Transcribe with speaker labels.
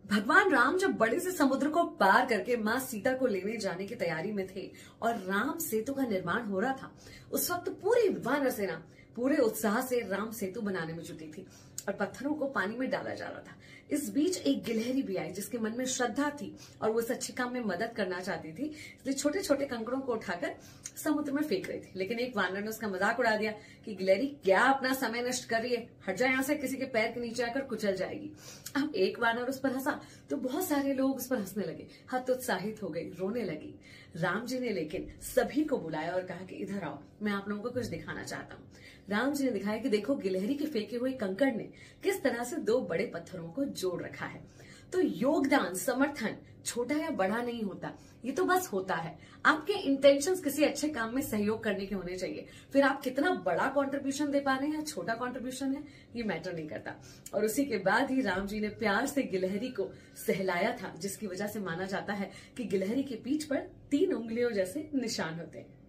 Speaker 1: भगवान राम जब बड़े से समुद्र को पार करके माँ सीता को लेने जाने की तैयारी में थे और राम सेतु का निर्माण हो रहा था, उस वक्त पूरी वानर सेना पूरे उत्साह से राम सेतु बनाने में जुटी थी और पत्थरों को पानी में डाला जा रहा था। इस बीच एक गिलहरी भी आई जिसके मन में श्रद्धा थी और वो इस अच्छे काम में मदद करना चाहती थी, इसलिए छोटे छोटे कंकड़ों को उठाकर समुद्र में फेंक रही थी। लेकिन एक वानर ने उसका मजाक उड़ा दिया कि गिलहरी क्या अपना समय नष्ट कर रही है, हट जाए यहाँ से, किसी के पैर के नीचे आकर कुचल जाएगी। अब एक वानर उस पर हंसा तो बहुत सारे लोग उस पर हंसने लगे, हतोत्साहित हो गई, रोने लगी। राम जी ने लेकिन सभी को बुलाया और कहा कि इधर आओ, मैं आप लोगों को कुछ दिखाना चाहता हूँ। राम जी ने दिखाया कि देखो गिलहरी के फेंके हुए कंकड़ ने किस तरह से दो बड़े पत्थरों को जोड़ रखा है। तो योगदान, समर्थन छोटा या बड़ा नहीं होता, ये तो बस होता है। आपके इंटेंशंस किसी अच्छे काम में सहयोग करने के होने चाहिए। फिर आप कितना बड़ा कंट्रीब्यूशन दे पा रहे हैं या छोटा कंट्रीब्यूशन है, ये मैटर नहीं करता। और उसी के बाद ही राम जी ने प्यार से गिलहरी को सहलाया था, जिसकी वजह से माना जाता है कि गिलहरी की पीठ पर 3 उंगलियों जैसे निशान होते हैं।